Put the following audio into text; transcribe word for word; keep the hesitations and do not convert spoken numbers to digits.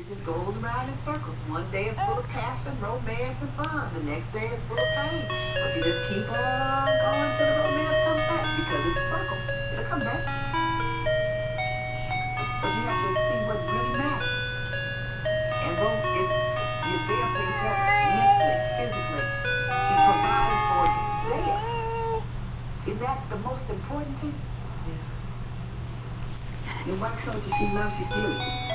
just goes around in circles. One day it's full of passion, romance, and fun. The next day it's full of pain. But you just keep on going till the romance comes back because it's a circle. It'll come back. But you have to see what really matters. And those, if you're there for yourself mentally, physically, he provides for you there. Is that the most important thing? Yeah. Your wife told you she loves you seriously.